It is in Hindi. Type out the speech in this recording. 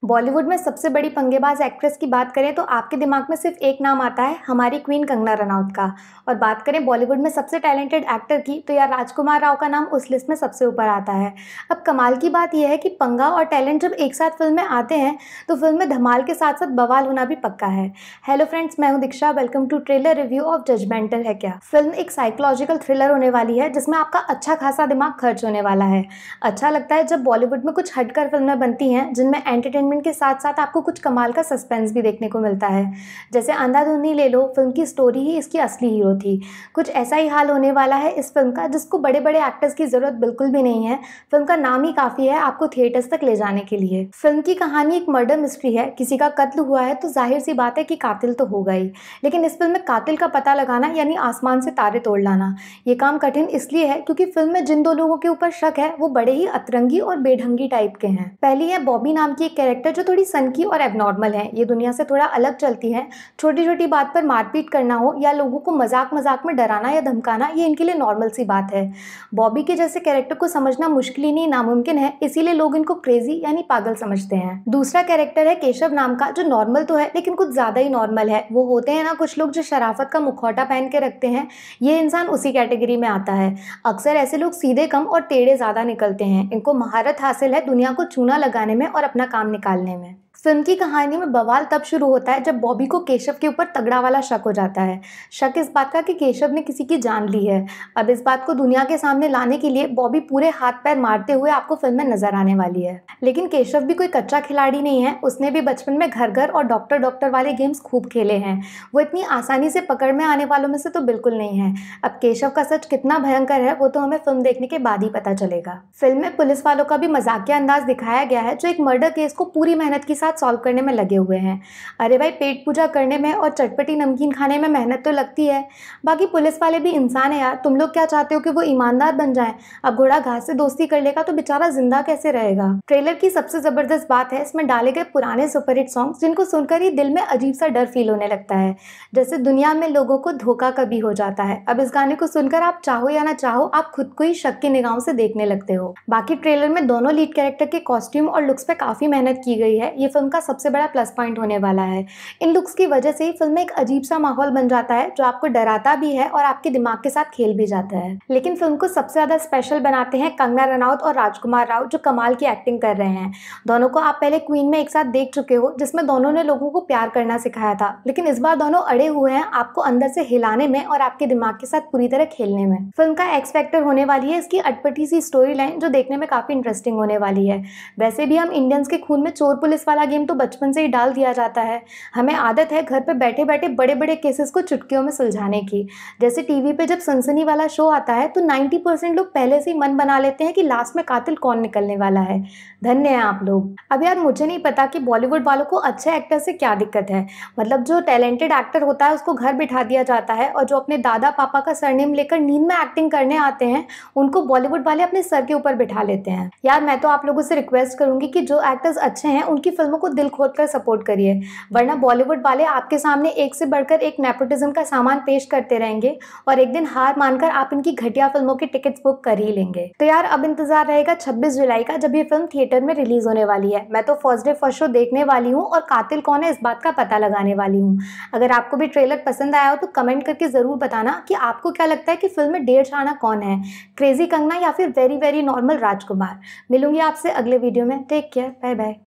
बॉलीवुड में सबसे बड़ी पंगेबाज एक्ट्रेस की बात करें तो आपके दिमाग में सिर्फ एक नाम आता है, हमारी क्वीन कंगना रनौत का। और बात करें बॉलीवुड में सबसे टैलेंटेड एक्टर की तो यार राजकुमार राव का नाम उस लिस्ट में सबसे ऊपर आता है। अब कमाल की बात यह है कि पंगा और टैलेंट जब एक साथ फिल्म में आते हैं तो फिल्म में धमाल के साथ साथ बवाल होना भी पक्का है। हेलो फ्रेंड्स, मैं हूं Diksha. Welcome to trailer review of judgemental Hai Kya. Film एक साइकोलॉजिकल थ्रिलर होने वाली है जिसमें आपका अच्छा खासा दिमाग खर्च होने वाला है। अच्छा लगता है जब बॉलीवुड में कुछ हटकर फिल्में बनती हैं जिनमें एंटरटेनमेंट के साथ साथ आपको कुछ कमाल का सस्पेंस भी देखने को मिलता है। जैसे अंधाधुंधी ले लो, फिल्म की स्टोरी ही इसकी असली हीरो थी। कुछ ऐसा ही हाल होने वाला है इस फिल्म का, जिसको बड़े बड़े एक्टर्स की जरूरत बिल्कुल भी नहीं है। फिल्म का नाम ही काफी है आपको थिएटर्स तक ले जाने के लिए। फिल्म की कहानी एक मर्डर मिस्ट्री है। किसी का कत्ल हुआ है तो जाहिर सी बात है कि कातिल तो होगा ही, लेकिन इस फिल्म में कातिल का पता लगाना यानी आसमान से तारे तोड़ लाना, ये काम कठिन इसलिए है क्योंकि फिल्म में जिन दो लोगों के ऊपर शक है वो बड़े ही अतरंगी और बेढंगी टाइप के हैं। पहली है बॉबी नाम की एक कैरेक्टर जो थोड़ी सनकी और एबनॉर्मल है। ये दुनिया से थोड़ा अलग चलती है। छोटी छोटी बात पर मारपीट करना हो या लोगों को मजाक मजाक में डराना या धमकाना, ये इनके लिए नॉर्मल सी बात है। बॉबी के जैसे कैरेक्टर को समझना मुश्किल ही नहीं नामुमकिन है, इसीलिए लोग इनको क्रेजी यानी पागल समझते हैं। दूसरा कैरेक्टर है केशव नाम का, जो नॉर्मल तो है लेकिन कुछ ज्यादा ही नॉर्मल है। वो होते हैं ना कुछ लोग जो शराफत का मुखौटा पहन के रखते हैं, ये इंसान उसी कैटेगरी में आता है। अक्सर ऐसे लोग सीधे कम और टेढ़े ज्यादा निकलते हैं। इनको महारत हासिल है दुनिया को चूना लगाने में और अपना काम निकालने में। फिल्म की कहानी में बवाल तब शुरू होता है जब बॉबी को केशव के ऊपर तगड़ा वाला शक हो जाता है। शक इस बात का कि केशव ने किसी की जान ली है। अब इस बात को दुनिया के सामने लाने के लिए बॉबी पूरे हाथ पैर मारते हुए आपको फिल्म में नजर आने वाली है। लेकिन केशव भी कोई कच्चा खिलाड़ी नहीं है। उसने भी बचपन में घर घर और डॉक्टर डॉक्टर वाले गेम्स खूब खेले हैं। वो इतनी आसानी से पकड़ में आने वालों में से तो बिल्कुल नहीं है। अब केशव का सच कितना भयंकर है वो तो हमें फिल्म देखने के बाद ही पता चलेगा। फिल्म में पुलिस वालों का भी मजाकिया अंदाज दिखाया गया है, जो एक मर्डर केस को पूरी मेहनत के सॉल्व करने में लगे हुए हैं। अरे भाई, पेट पूजा करने में और चटपटी नमकीन खाने में मेहनत तो लगती है। बाकी पुलिस वाले भी इंसान है यार। तुम लोग क्या चाहते हो कि वो ईमानदार बन जाएं? अब घोड़ा घास से दोस्ती कर लेगा तो बेचारा जिंदा कैसे रहेगा। ट्रेलर की सबसे जबरदस्त बात है इसमें डाले गए पुराने सुपरहिट सॉन्ग्स, जिनको सुनकर ही दिल में अजीब सा डर फील होने लगता है, जैसे दुनिया में लोगों को धोखा कभी हो जाता है। अब इस गाने को सुनकर आप चाहो या ना चाहो, आप खुद को ही शक की निगाहों से देखने लगते हो। बाकी ट्रेलर में दोनों लीड कैरेक्टर के कॉस्ट्यूम और लुक्स पे काफी मेहनत की गई है। ये फिल्म का सबसे बड़ा प्लस पॉइंट होने वाला है। इन लुक्स की वजह से ही फिल्म में एक अजीब सा माहौल बन जाता है जो आपको डराता भी है और आपके दिमाग के साथ खेल भी जाता है। लेकिन फिल्म को सबसे ज्यादा स्पेशल बनाते हैं कंगना रनौत और राजकुमार राव, जो कमाल की एक्टिंग कर रहे हैं। दोनों को आप पहले क्वीन में एक साथ देख चुके हो, जिसमें दोनों ने लोगों को प्यार करना सिखाया था, लेकिन इस बार दोनों अड़े हुए हैं आपको अंदर से हिलाने में और आपके दिमाग के साथ पूरी तरह खेलने में। फिल्म का एक्स फैक्टर होने वाली है इसकी अटपटी सी स्टोरी लाइन, जो देखने में काफी इंटरेस्टिंग होने वाली है। वैसे भी हम इंडियंस के खून में चोर पुलिस वाला गेम तो बचपन से ही डाल दिया जाता है। हमें आदत है घर पे बैठे बैठे बड़े बड़े केसेस को चुटकियों में सुलझाने की। जैसे टीवी पे जब सनसनी वाला शो आता है तो 90% लोग पहले से ही मन बना लेते हैं कि लास्ट में कातिल कौन निकलने वाला है। धन्य है आप लोग। अब यार मुझे नहीं पता कि बॉलीवुड वालों को अच्छे एक्टर से क्या दिक्कत है। मतलब जो टैलेंटेड एक्टर होता है उसको घर बिठा दिया जाता है, और जो अपने दादा पापा का सरनेम लेकर नींद में एक्टिंग करने आते हैं उनको बॉलीवुड वाले अपने सर के ऊपर बिठा लेते हैं। यार मैं तो आप लोगों से रिक्वेस्ट करूंगी कि जो एक्टर्स अच्छे हैं उनकी फिल्मों को दिल खोद कर सपोर्ट करिए, वरना बॉलीवुड वाले आपके सामने एक से बढ़कर एक नेपोटिज्म का सामान पेश करते रहेंगे और एक दिन हार मानकर आप इनकी घटिया फिल्मों की टिकट्स बुक कर ही लेंगे। तो यार अब इंतजार रहेगा 26 जुलाई का, जब ये फिल्म थिएटर में रिलीज होने वाली है। मैं तो फर्स्ट डे फर्स्ट शो देखने वाली हूँ और कातिल कौन है इस बात का पता लगाने वाली हूँ। अगर आपको भी ट्रेलर पसंद आया हो तो कमेंट करके जरूर बताना कि आपको क्या लगता है कि फिल्म में डेढ़ शाना कौन है, क्रेजी कंगना या फिर वेरी वेरी नॉर्मल राजकुमार। मिलूंगी आपसे अगले वीडियो में। Take care, bye bye.